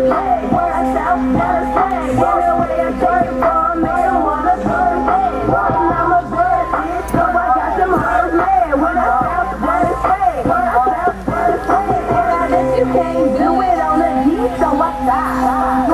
play. When I south, gotta stay. Anyway, I turned it for a man, wanna turn it. I'm a bad bitch, so I got them hoes mad. When I south, gotta stay. When I south, gotta stay. And I bet you can't do it on the G, so I stop.